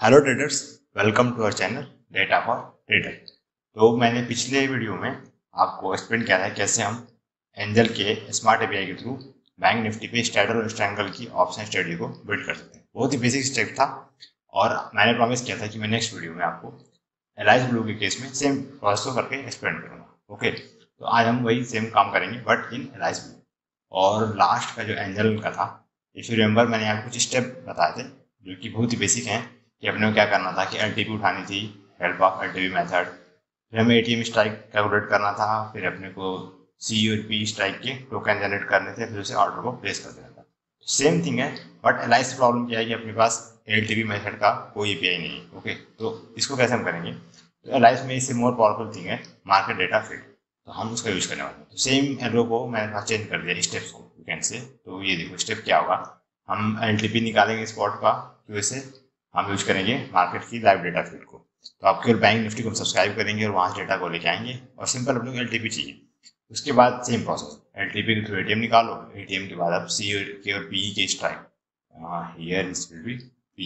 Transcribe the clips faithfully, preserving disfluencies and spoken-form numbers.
Hello traders, welcome to our channel data for trader. तो मैंने पिछले वीडियो में आपको एक्सप्लेन किया था कैसे हम एंजल के स्मार्ट एपीआई के थ्रू बैंक निफ्टी पे स्टैडल और स्ट्रैंगल की ऑप्शन स्टडी को बिल्ड कर सकते हैं। बहुत ही बेसिक स्टेप था और मैंने प्रॉमिस किया था कि मैं नेक्स्ट वीडियो में आपको एलाइज ब्लू के केस में सेम प्रोसेस को करके एक्सप्लेन करूंगा। ओके, तो आज हम वही सेम काम करेंगे बट इन एलाइज ब्लू। और लास्ट का जो एंजल का था, इफ यू रिमेंबर, मैंने आपको कुछ स्टेप बताए थे जो कि बहुत ही बेसिक हैं कि अपने को क्या करना था कि एलटीपी उठानी थी, हेल्प ऑफ एलटीपी मेथड, फिर हमें एटीएम स्ट्राइक कैलकुलेट करना था, फिर अपने को सी और पी स्ट्राइक के टोकन जनरेट करने थे, फिर उसे ऑर्डर को प्लेस कर देना था। सेम थिंग है बट एलाइज प्रॉब्लम क्या है कि अपने पास एलटीपी मेथड का कोई एपीआई नहीं है। ओके, तो इसको कैसे हम करेंगे? तो एलाइज में इससे मोर पावरफुल थिंग है मार्केट डेटा फील्ड, तो हम उसका यूज करने वाले हैं। तो सेम एलो को मैंने पास चेंज कर दिया स्टेप्स को, यू कैन से। तो ये देखो स्टेप क्या होगा, हम एलटीपी निकालेंगे स्पॉट का, क्यों से हम यूज करेंगे मार्केट की लाइव डेटा फीड को। तो आप केवल बैंक निफ्टी को हम सब्सक्राइब करेंगे और वहां से डेटा को लेके आएंगे और सिंपल अपने को एलटीपी चाहिए। उसके बाद सेम प्रोसेस, एलटीपी के थ्रू एटीएम निकालो, एटीएम के बाद आप सी और के और पी के strike, here this will be P,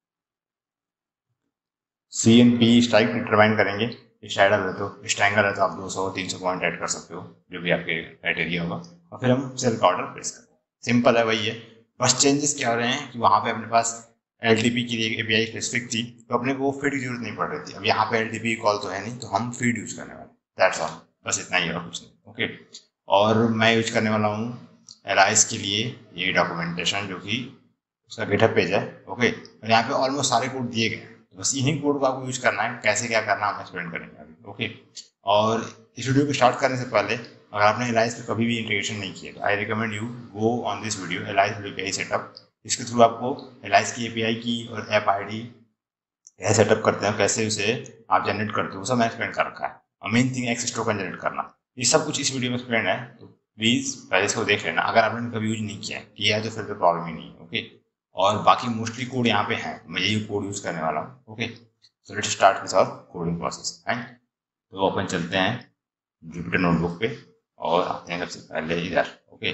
C and P strike determine करेंगे। स्ट्राइडल है तो स्ट्रैंगल है तो आप दो सौ तीन सौ पॉइंट ऐड कर सकते हो, जो भी आपके क्राइटेरिया होगा, और फिर हम सेल का ऑर्डर प्लेस करते हैं। सिंपल है, वही है। बस चेंजेस क्या हो रहे हैं कि वहां पे अपने पास एलटीपी की एपीआई स्पेसिफिक थी तो अपने को फीड की जरूरत नहीं पड़ रही थी। अब यहाँ पे एलटीपी कॉल तो है नहीं, तो हम फीड यूज करने वाले, दैट्स ऑल, बस इतना ही और कुछ नहीं। ओके, और मैं यूज करने वाला हूँ एलाइज के लिए ये डॉक्यूमेंटेशन जो कि उसका गिटहब पेज है। ओके, और यहाँ पे ऑलमोस्ट सारे कोड दिए गए हैं, तो बस इन्हीं कोड को आपको यूज करना है। कैसे क्या करना हम एक्सप्लेन करेंगे अभी। ओके, और इस वीडियो को स्टार्ट करने से पहले अगर आपने एलाइज पे कभी भी इंटीग्रेशन नहीं किया तो I recommend you go on this video Alice API setup. इसके थ्रू आपको एलाइज की एपीआई की और ऐप आईडी कैसे सेटअप करते हैं, कैसे उसे आप जनरेट करते हो, सब मैं एक्सप्लेन कर रखा है। और main thing access token generate करना, ये सब कुछ इस वीडियो में एक्सप्लेन है, तो प्लीज पहले इसको देख लेना। अगर आपने कभी यूज नहीं किया है किया है तो फिर तो प्रॉब्लम ही नहीं है। ओके, और बाकी मोस्टली कोड यहाँ पे है, मैं यही कोड यूज करने वाला हूँ। Okay, so let's start with our coding process. Right, तो अपन चलते हैं जुपिटर नोटबुक पे और आते हैं सबसे पहले इधर। ओके,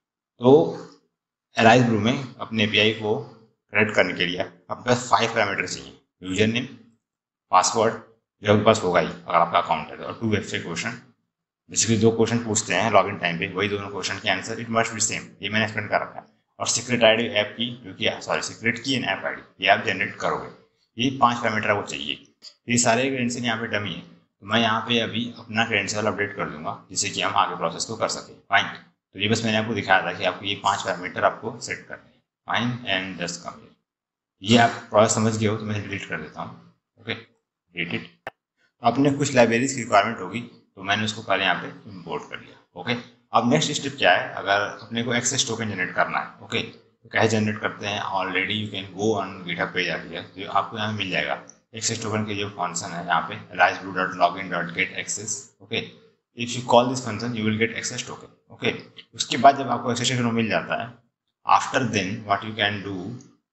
तो एलाइज ब्लू में अपने एपीआई को कनेक्ट करने के लिए आपके पास फाइव पैरामीटर चाहिए। यूजर नेम, पासवर्ड जो आपके पास होगा ही अगर आपका अकाउंट है, और टू वेबसाइट क्वेश्चन। बेसिकली दो क्वेश्चन पूछते हैं लॉगिन टाइम पे, वही दोनों क्वेश्चन के answer it must be same, ये मैंने एक्सप्लेन कर रखा है। और सीक्रेट आईडी ऐप की, जो कि sorry secret key and app ID, ये आप जनरेट करोगे। ये पांच पैरामीटर आपको चाहिए। ये सारे क्रेडेंशियल यहाँ पे डमी है, तो मैं यहाँ पे अभी अपना क्रेडेंशियल अपडेट कर दूंगा जिससे कि हम आगे प्रोसेस को कर सके। फाइन, तो ये बस मैंने आपको दिखाया था कि आपको ये पांच पैरामीटर आपको सेट करने हैं। फाइन एंड जस्ट कम, ये आप प्रोसेस समझ गए हो तो मैं डिलीट कर देता हूँ। Okay, delete it. अपने कुछ लाइब्रेरीज की रिक्वायरमेंट होगी तो मैंने उसको पहले यहाँ पे इंपोर्ट कर लिया। ओके, अब नेक्स्ट स्टेप क्या है, अगर अपने को एक्सेस टोकन जनरेट करना है। ओके, तो कैसे जनरेट करते हैं? Already you can go on GitHub page आती है, तो आपको यहाँ मिल जाएगा एक्सेस टोकन के जो फंक्शन है यहाँ पे Alice blue dot log in dot get access. Okay, if you call this function you will get access token. Okay, उसके बाद जब आपको एक्सेस टोकन मिल जाता है, after then what you can do,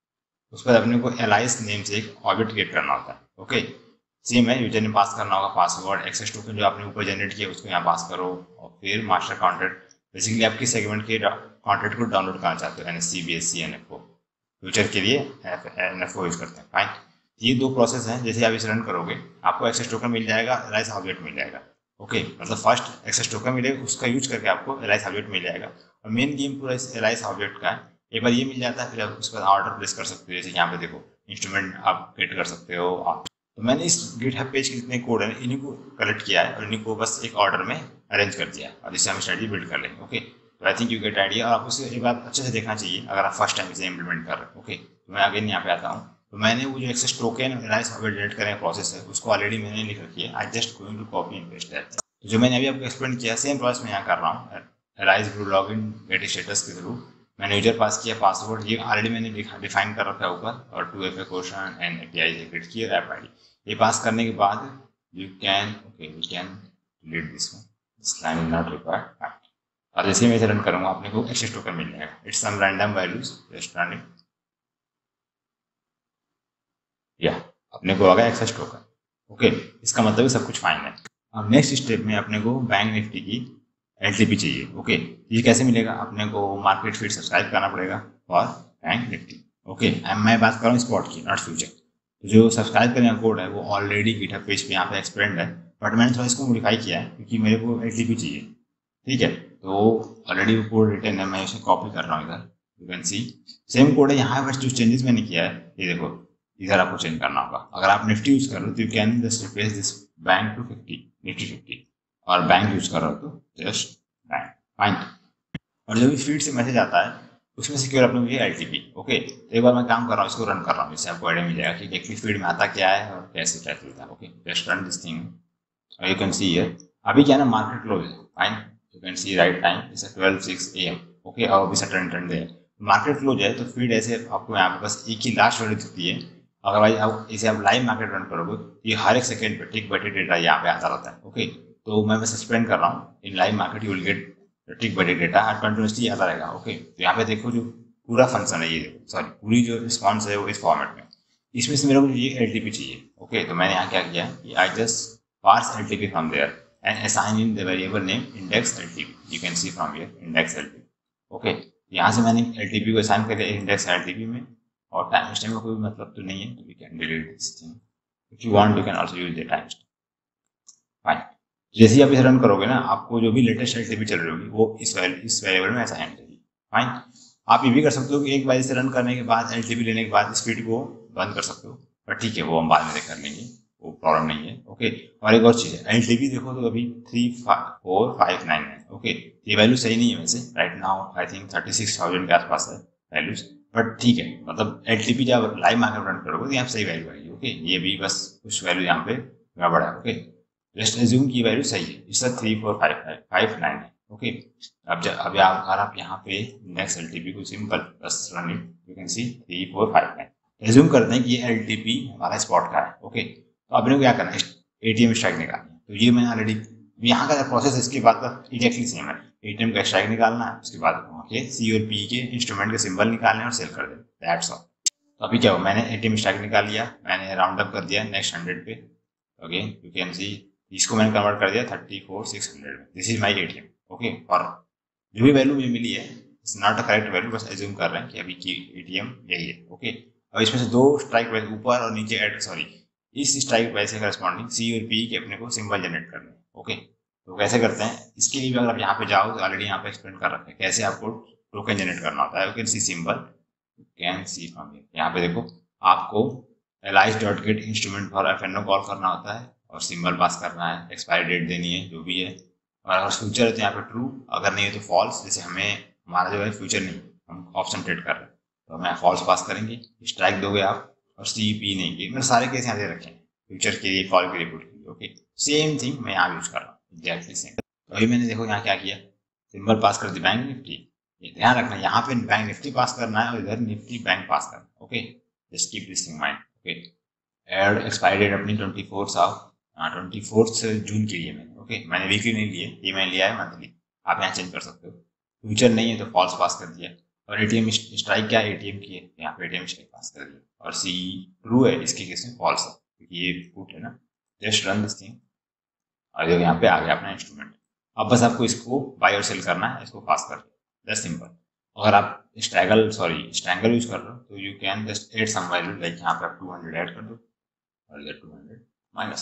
उस पर अपने को एलाइज नेम से एक ऑब्जेक्ट क्रिएट करना होता है। ओके, सेम है, यूजर नेम पास करना होगा, पासवर्ड, एक्सेस टोकन जो आपने ऊपर जनरेट किया उसको यहाँ पास करो, और फिर मास्टर कॉन्ट्रैक्ट, बेसिकली आपकी सेगमेंट के कॉन्ट्रैक्ट को डाउनलोड करना चाहते हो, एनएससी, बीएससी, एनएफओ, फ्यूचर के लिए एनएफओ यूज करते हैं। फाइन, ये दो प्रोसेस हैं, जैसे आप इसे रन करोगे आपको एक्सेस टोकन मिल जाएगा, एलाइज ऑब्जेक्ट मिल जाएगा। ओके, मतलब फर्स्ट एक्सेस टोकन मिलेगा, उसका यूज करके आपको एलाइज ऑब्जेक्ट मिल जाएगा। और मेन गेम पूरा इस एलाइज ऑब्जेक्ट का है। एक बार ये मिल जाता है फिर आप उसके बाद ऑर्डर प्लेस कर सकते हो, जैसे यहाँ पे देखो इंस्ट्रूमेंट आप क्रिएट कर सकते हो। तो मैंने इस गिटहब पेज के जितने कोड हैं इन्हीं को कलेक्ट किया है और इन्हीं को बस एक ऑर्डर में अरेंज कर दिया है, और इससे हम स्ट्रेटजी बिल्ड कर लेंगे। ओके, तो I think you get idea, और आपको इसे एक बार अच्छे से देखना चाहिए अगर आप फर्स्ट टाइम इसे इम्प्लीमेंट कर रहे हो। ओके, तो मैं अगेन यहाँ पे आता हूँ, तो मैंने वो जो access token Alice object generate करने का प्रोसेस है उसको ऑलरेडी मैंने लिख रखी है। I just going to copy and paste that. तो जो मैंने अभी आपको एक्सप्लेन किया सेम प्रोसेस में यहाँ कर रहा हूँ। Alice blue log in get status के थ्रू मैंने यूजर पास किया, पासवर्ड ये ऑलरेडी मैंने डिफाइन कर रखा है ऊपर, और two F A question and API create की और ऐप आईडी। ये पास करने के बाद you can okay we can delete this one, this line is not required. और जैसे मैं इसे रन करूंगा अपने को एक्सेस टोकन मिल जाएगा। It's some random values just running, या अपने को आ गया एक्सेस टोकन। ओके, इसका मतलब सब कुछ फाइन है। अब नेक्स्ट स्टेप में अपने को बैंक निफ्टी की एलटीपी चाहिए। ओके, ये कैसे मिलेगा? अपने को मार्केट फीड सब्सक्राइब करना पड़ेगा फॉर बैंक निफ्टी। ओके, मैं बात कर रहा हूँ स्पॉट की, नॉट फ्यूचर। तो जो सब्सक्राइब करने का कोड है वो ऑलरेडी गिटहब पेज पे यहाँ पे एक्सप्लेन्ड है, बट मैंने थोड़ा इसको मॉडिफाई किया है क्योंकि मेरे को एल टी पी चाहिए। ठीक है, तो ऑलरेडी वो कोड रिटर्न है, मैं इसे कॉपी कर रहा हूँ इधर। You can see same code है यहाँ पर। जो चेंजेस मैंने किया है ये देखो, इधर आपको चेंज करना होगा। अगर आप निफ्टी यूज कर रहे हो तो you can just replace this bank to fifty, Nifty fifty, और बैंक यूज कर रहे हो तो जस्ट बैंक, फाइन। और जो भी फीड से मैसेज आता है उसमें सिक्योर अपने ये एल टी पी। ओके, तो एक बार मैं काम कर रहा हूँ, इसको रन कर रहा हूँ, इससे आपको आइडिया मिल जाएगा कि एक्चुअली फीड में आता क्या है और कैसे क्या चलता है। Okay, just run this thing और यू कैन सी हियर अभी क्या है ना, मार्केट क्लोज है, fine. You can see right time is twelve six A M. Okay, और अभी सटन ट्रेंड है, मार्केट क्लोज है, तो फीड ऐसे आपको यहाँ पे बस एक ही लास्ट वैल्यू दिखती है। अगर भाई आप इसे आप लाइव मार्केट रन करोगे तो ये हर एक सेकंड पे टिक बाय टिक डेटा यहाँ पे आता रहता है। ओके, तो मैं बस एक्सप्लेन कर रहा हूँ, इन live market you will get tick by tick data continuously आता रहेगा। ओके, तो यहाँ पे देखो जो पूरा फंक्शन है, ये देखो सॉरी पूरी जो रिस्पॉन्स है वो इस फॉर्मेट में, इसमें से मेरे को ये एल टी पी चाहिए। ओके, तो मैंने यहाँ क्या किया कि I just parse L T P from there and assign in the variable name index L T P. You can see from here index L T P. Okay, यहाँ से मैंने L T P को assign कर दिया index L T P में, और time stamp का कोई मतलब तो नहीं है, तो we can delete this thing. If you want, you can also use the time stamp. Fine. जैसे ही आप इसे रन करोगे ना, आपको जो भी लेटेस्ट L T P चल रही होगी वो इस वैल्यू इस वेरिएबल में असाइन होगी। फाइन। आप ये भी कर सकते हो कि एक बार इसे रन करने के बाद L T P लेने के बाद स्पीड को बंद कर सकते हो, पर ठीक है वो हम बाद में कर लेंगे, वो प्रॉब्लम नहीं है। ओके, और एक और चीज है, एल टी पी देखो तो अभी थ्री फोर फाइव नाइन है। ओके, ये वैल्यू सही नहीं है वैसे, right now I think thirty six thousand के आसपास है वैल्यूज, बट ठीक है, मतलब एल टी पी जब लाइव मार्केट रन करोगे तो यहाँ पे सही वैल्यू आएगी। ओके, ये भी बस कुछ वैल्यू यहाँ पे गड़बड़ है। ओके, जस्ट एज्यूम की वैल्यू सही है, इसका three four five five five nine है। ओके, अब जब अब आप अगर आप यहाँ पे नेक्स्ट एल टी पी को सिंपल बस run it, you can see three four five nine. Assume करते हैं कि ये एल टी पी हमारा स्पॉट का है। ओके, तो अपने को क्या करना है, एटीएम स्ट्राइक निकालनी है। तो ये मैंने ऑलरेडी यहाँ का प्रोसेस इसके बाद का एग्जैक्टली सेम है, एटीएम का स्ट्राइक निकालना है, उसके बाद वहाँ के सी और पी के इंस्ट्रूमेंट के सिंबल निकालने और सेल कर देना, दैट्स ऑल। तो अभी क्या हो, मैंने एटीएम स्ट्राइक निकाल लिया, मैंने राउंड अप कर दिया नेक्स्ट हंड्रेड पे। ओके, यू कैन सी इसको मैंने कन्वर्ट कर दिया थर्टी फोर सिक्स हंड्रेड में, this is my ATM. Okay, और जो भी वैल्यू मुझे मिली है it's not a correct value, बस एज्यूम कर रहे हैं कि अभी की एटीएम यही है। ओके, और इसमें से दो स्ट्राइक वैल्यू ऊपर और नीचे ऐड सॉरी इस स्ट्राइक प्राइस के करस्पॉन्डिंग सी और पी के अपने को सिंबल जनरेट करने। ओके, तो कैसे करते हैं, इसके लिए भी अगर आप यहाँ पे जाओ तो ऑलरेडी यहाँ पे एक्सप्लेन कर रखे हैं कैसे आपको टोकन जनरेट करना होता है। You can see symbol, you can see from here, यहाँ पे देखो आपको Alice dot get instrument for F N O call करना होता है और सिंबल पास करना है, एक्सपायरी डेट देनी है जो भी है, और अगर फ्यूचर है तो यहाँ पे ट्रू, अगर नहीं है तो फॉल्स। जैसे हमें हमारा जो है फ्यूचर नहीं, हम ऑप्शन ट्रेड कर रहे हैं तो हमें फॉल्स पास करेंगे, स्ट्राइक दोगे आप, और सी पी नहीं, ये मैंने सारे केस यहाँ दे रखे हैं फ्यूचर के लिए, कॉल के लिए, पुट के लिए। ओके, सेम थिंग मैं यहाँ यूज कर रहा हूँ एग्जैक्टली सेम। तो अभी मैंने देखो यहाँ क्या किया, सिंबल पास कर दी बैंक निफ्टी। ये ध्यान रखना, यहाँ पे बैंक निफ्टी पास करना है और इधर निफ्टी बैंक पास करना है। Okay, just keep this in mind. Okay, add expiry date अपनी twenty fourth of twenty fourth June के लिए मैंने, ओके मैंने वीकली नहीं लिए, ये मैंने लिया है मंथली, आप यहाँ चेंज कर सकते हो। फ्यूचर नहीं है तो फॉल्स पास कर दिया, और एटीएम स्ट्राइक क्या है, एटीएम की है, यहाँ पे एटीएम स्ट्राइक पास कर दिया, और सी ट्रू है, इसके केस में फॉल्स है क्योंकि ये पुट है ना। जस्ट रन दिस थिंग, और जो यहाँ पे आ गया अपना इंस्ट्रूमेंट। अब बस आपको इसको बाय और सेल करना है, इसको पास कर दिया, जस्ट सिंपल। अगर आप स्ट्रैगल सॉरी स्ट्रैंगल यूज कर रहे हो तो you can just add some value, like यहाँ पे आप टू हंड्रेड ऐड कर दो और इधर टू हंड्रेड माइनस।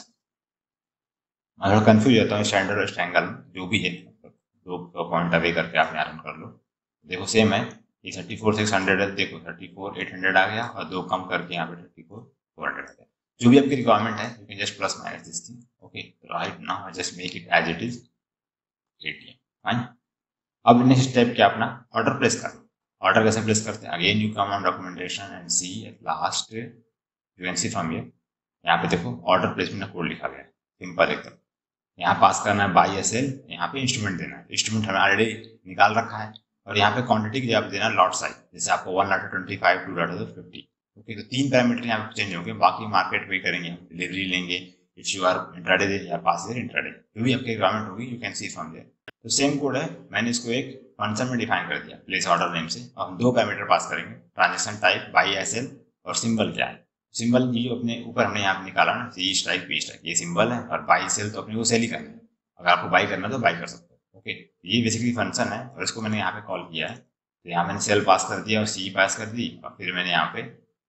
मैं थोड़ा कंफ्यूज जाता हूँ स्टैंडर्ड और स्ट्रैंगल में, जो भी है दो पॉइंट अवे करके आप यहाँ रन कर लो। देखो सेम है, ये थर्टी फोर सिक्स हंड्रेड है, देखो थर्टी फोर एट हंड्रेड आ गया, और दो कम करके यहाँ पे थर्टी फोर फोर हंड्रेड आ गया। जो भी आपकी रिक्वायरमेंट है you can just plus minus this thing. Okay, right now I just make it as it is ATM, fine. अब नेक्स्ट स्टेप क्या, अपना ऑर्डर प्लेस करना। ऑर्डर कैसे प्लेस करते हैं, again you come on documentation and see at last you can see from here, यहाँ पे देखो ऑर्डर प्लेसमेंट कोड लिखा गया है, सिंपल एकदम। यहाँ पास करना है बाई या सेल, यहाँ पे इंस्ट्रूमेंट देना है, इंस्ट्रूमेंट हमें ऑलरेडी निकाल रखा है, और यहाँ पे क्वांटिटी की जब देना लॉट साइज, जैसे आपको one lot twenty five two lot fifty. Okay, तो तीन पैरामीटर यहाँ पे चेंज होंगे, बाकी मार्केट पे करेंगे, डिलीवरी लेंगे, इफ यू आर इंट्राडे या पास इंट्राडे, जो भी आपकी रिक्वायरमेंट होगी you can see from there. तो सेम कोड है, मैंने इसको एक फंक्शन में डिफाइन कर दिया प्लेस ऑर्डर नेम से, और हम दो पैरामीटर पास करेंगे, ट्रांजेक्शन टाइप बाई या सेल, और सिंबल क्या है, सिंबल ये जो अपने ऊपर हमने यहाँ पे निकाला ना, सी स्ट्राइक पी स्ट्राइक, ये सिंबल है, और बाई सेल तो अपने को सेल ही करना है, अगर आपको बाई करना है तो बाई कर सकते हो। ओके, ये बेसिकली फंक्शन है, और इसको मैंने यहाँ पे कॉल किया है, तो यहाँ मैंने सेल पास कर दिया और सी पास कर दी, और फिर मैंने यहाँ पे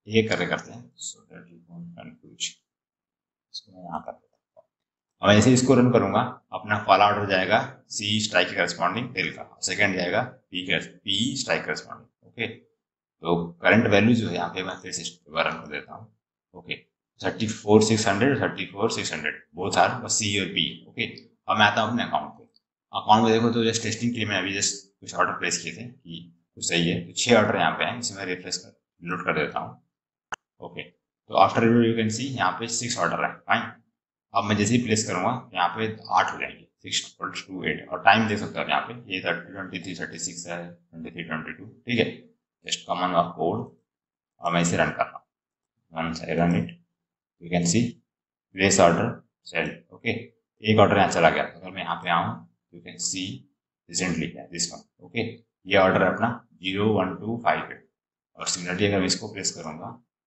ये करके करते हैं so that you don't confuse. इसको मैं यहाँ कर देता हूँ। अब ऐसे इसको रन करूंगा, अपना पहला ऑर्डर जाएगा सी स्ट्राइक के करस्पॉन्डिंग टेल का, सेकंड जाएगा पी के पी स्ट्राइक करस्पॉन्डिंग। ओके, तो करंट वैल्यू जो है यहाँ पे मैं फिर से रन कर देता हूँ। Okay, thirty four six hundred thirty four six hundred both are बस सी और पी। ओके, अब मैं आता हूँ अपने अकाउंट पे। अकाउंट में देखो तो जस्ट टेस्टिंग के लिए मैं अभी जस्ट कुछ ऑर्डर प्लेस किए थे कि कुछ सही है, तो छह ऑर्डर यहाँ पे हैं, इसे मैं रिफ्रेश कर लोड कर देता हूँ। ओके, तो after review you can see यहाँ पे सिक्स ऑर्डर है। फाइन, अब मैं जैसे ही प्लेस करूंगा यहाँ पे आठ हो जाएंगे, सिक्स टू एट, और टाइम देख सकते हो यहाँ पे ये thirty twenty three thirty six है, ट्वेंटी थ्री ट्वेंटी टू। ठीक है, जस्ट कॉमन और कोड, और मैं इसे रन कर रहा हूँ। Once I run it you can see place order sell. Okay, एक ऑर्डर यहाँ चला गया, अगर मैं यहाँ पे आऊँ you can see recently this one. Okay, ये ऑर्डर है अपना zero one two five eight, और सिमिलरली अगर मैं इसको प्लेस करूंगा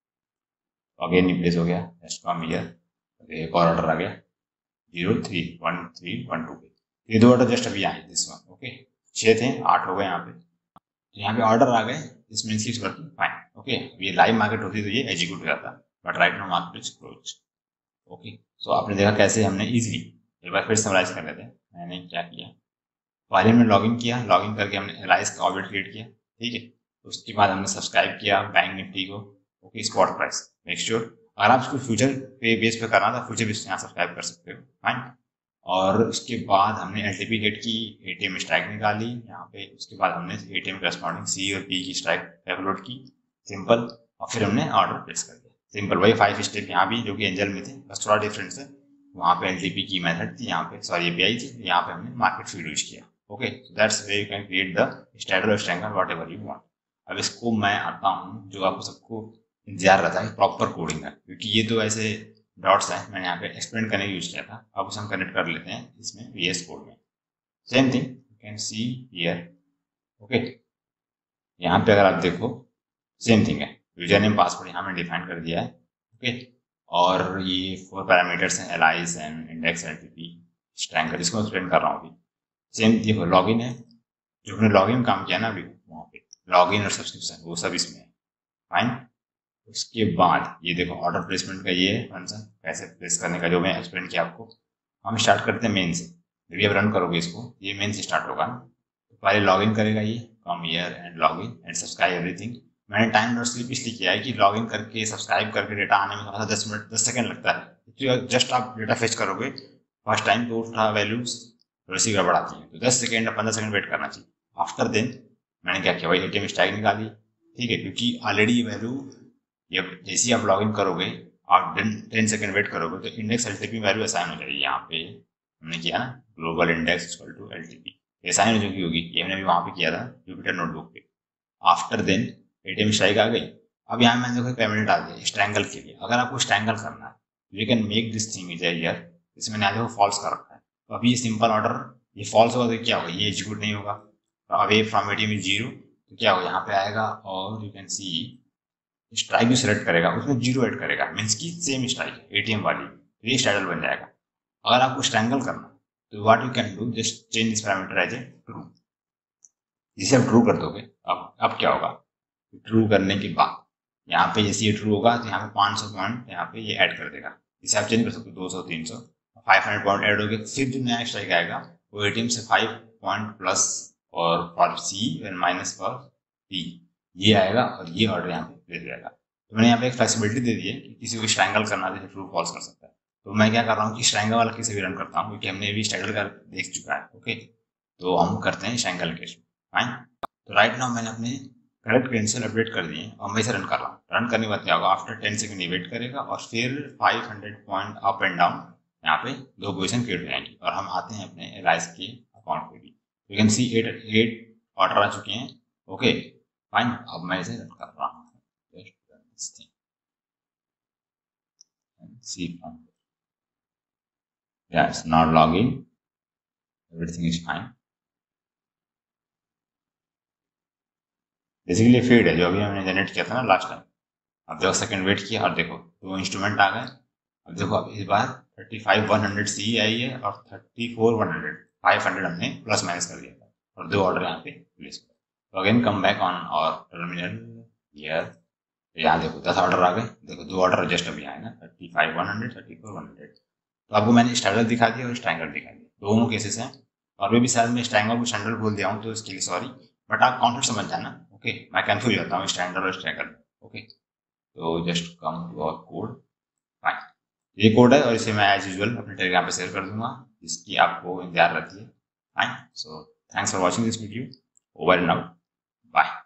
अगेन ये प्लेस हो गया, नेक्स्ट कम ईयर एक और ऑर्डर आ गया zero three one three one two पे, ये दो ऑर्डर जस्ट अभी आए दिस वन। ओके, छः थे आठ हो गए यहाँ पे, तो यहाँ पे ऑर्डर आ गए, दिस मीन्स की वर्किंग फाइन। ओके, ये लाइव मार्केट होती तो ये एग्जीक्यूट हो जाता, but right now market is close. Okay, so आपने देखा कैसे हमने इजीली, एक बार फिर समराइज कर लेते हैं मैंने क्या किया। पहले हमने लॉगिन किया, लॉगिन करके हमने एलाइज का ऑब्जेक्ट क्रिएट किया। ठीक है, उसके बाद हमने सब्सक्राइब किया बैंक निफ्टी को। Okay, spot price make sure, अगर आप इसको फ्यूचर पे बेस पे करना था फ्यूचर बेस यहाँ सब्सक्राइब कर सकते हो। फाइन, और उसके बाद हमने एल टी पी गेट की, ए टी एम स्ट्राइक निकाली यहाँ पे, उसके बाद हमने A T M corresponding C और पी की स्ट्राइक कैलकुलेट की, सिंपल, और फिर हमने ऑर्डर प्लेस कर दिया। सिंपल, वही फाइव स्टेप यहाँ भी जो कि एंजल में थे, बस थोड़ा डिफरेंस है। वहाँ पे एल टी पी की मेथड थी, यहाँ पे सॉरी ए पी आई थी, यहाँ पे हमने मार्केट फीड यूज किया। Okay, so that's way you can create the standard strangle whatever you want. अब इसको मैं आता हूँ जो आपको सबको इंतजार रहता है प्रॉपर कोडिंग का, क्योंकि ये तो ऐसे डॉट्स हैं मैंने यहाँ पे एक्सप्लेन करने यूज किया था, अब उसे हम कनेक्ट कर लेते हैं इसमें वी एस कोड में। Same thing you can see here. Okay, यहाँ पे अगर आप देखो सेम थिंग है, यूजर नेम पासवर्ड यहाँ में डिफाइन कर दिया है। ओके, और ये फोर पैरामीटर्स हैं, Alice and index L T P strangle, जिसको मैं एक्सप्लेन कर रहा हूँ अभी। सेम देखो लॉगिन है, जो हमने लॉगिन काम किया ना अभी वहाँ पे लॉगिन और सब्सक्रिप्शन वो सब इसमें है। फाइन, उसके बाद ये देखो ऑर्डर प्लेसमेंट का ये फंक्शन कैसे प्लेस करने का जो मैं एक्सप्लेन किया आपको। हम स्टार्ट करते हैं मेन से, जब आप रन करोगे इसको ये मेन से स्टार्ट होगा ना, तो पहले लॉगिन करेगा ये, come here and login and subscribe everything. मैंने टाइम डॉट स्लिप इसलिए किया है कि लॉगिन करके सब्सक्राइब करके डेटा आने में थोड़ा सा दस मिनट दस सेकंड लगता है, तो जस्ट आप डेटा फेच करोगे फर्स्ट टाइम तो थोड़ा वैल्यूज थोड़ी सी गड़बड़ आती है, तो दस सेकंड या पंद्रह सेकंड वेट करना चाहिए। आफ्टर देन मैंने क्या किया, वही ए टी एम स्ट्राइक निकाली। ठीक है, क्योंकि ऑलरेडी ये वैल्यू ये जैसे ही आप लॉगिन करोगे आप टेन सेकंड वेट करोगे तो index L T P value assign हो जाएगी। यहाँ पे हमने किया ना global index equal to L T P, assign हो चुकी होगी, ये हमने भी वहाँ पे किया था जुपिटर नोटबुक पे। After then A T M strike आ गई। अब यहाँ मैंने देखो पेमेंट आ गया स्ट्रैंगल के लिए, अगर आपको स्ट्रैंगल करना है you can make this thing is here, इसमें मैंने देखो फॉल्स कर रखा है, तो अभी ये सिंपल ऑर्डर ये फॉल्स होगा तो क्या होगा, ये एग्जीक्यूट नहीं होगा, away from A T M is zero, तो क्या होगा यहाँ पे आएगा और यू कैन सी स्ट्राइक जो सेलेक्ट करेगा उसमें जीरो ऐड करेगा, मीन्स की सेम स्ट्राइक है एटीएम वाली, तो ये स्ट्रैंगल बन जाएगा। अगर आपको स्ट्रैंगल करना तो what you can do, just change this parameter as a true, जिसे आप ट्रू कर दोगे। अब अब क्या होगा, ट्रू करने के बाद यहाँ पे जैसे ये ट्रू होगा तो यहाँ पे पाँच सौ पॉइंट यहाँ पे ये ऐड कर देगा, जिसे आप चेंज कर सकते हो दो सौ तीन सौ फाइव हंड्रेड पॉइंट ऐड हो गए, फिर जो नया स्ट्राइक आएगा वो एटीएम से फाइव पॉइंट प्लस और for C and minus for D ये आएगा और ये ऑर्डर यहाँ पे दे जाएगा। तो मैंने यहाँ पे एक फ्लेक्सिबिलिटी दे दी है कि किसी को स्ट्रैंगल करना है ट्रू फॉल्स कर सकता है, तो मैं क्या कर रहा हूँ कि स्ट्रैंगल वाला किसी भी रन करता हूँ, क्योंकि हमने अभी स्ट्रैंगल का देख चुका है। ओके, तो हम करते हैं स्ट्रैंगल केस। फाइन, तो राइट नाउ मैंने अपने करेक्ट क्रेडेंशियल अपडेट कर दिए और मैं इसे रन कर रहा हूँ। रन करने के बाद क्या होगा, आफ्टर टेन सेकंड वेट करेगा और फिर five hundred point up and down यहाँ पे दो पोजीशन क्रिएट हो जाएंगी, और हम आते हैं अपने एलाइज के अकाउंट पे भी, you can see eight eight order आ चुके हैं। ओके फाइन, अब मैं इसे रन कर रहा हूँ, see from yeah it's not logging, everything is fine, basically feed है जो अभी हमने जनरेट किया था ना लास्ट टाइम। अब देखो सेकंड वेट किया और देखो दो इंस्ट्रूमेंट आ गए। अब देखो अब इस बार thirty five one hundred C I है और thirty four one hundred five hundred हमने प्लस माइनस कर दिया था और दो ऑर्डर यहाँ पे प्लेस किया। तो अगेन कम बैक ऑन और टर्मिनल हियर यहाँ देखो दस ऑर्डर आ गए, देखो दो ऑर्डर जस्ट अभी आए ना, thirty five one hundred, thirty four one hundred. तो आपको मैंने स्टैंडर्ड दिखा दिया और स्ट्रैंगल दिखा दिया, दोनों केसेस हैं। और वे भी शायद मैं स्ट्रैंगल को स्टैंडर्ड बोल दिया हूँ, तो इसके लिए सॉरी, बट आप कॉन्सेप्ट समझ जाना। ओके, मैं कंफ्यूज होता हूँ स्टैंडर्ड और स्ट्रैंगल। ओके, तो just come to our code. Fine, ये कोड है और इसे मैं एज यूजुअल अपने टेलीग्राम पे शेयर कर दूंगा, जिसकी आपको इंतजार रहती है। Fine, so thanks for watching this video, over and out, bye.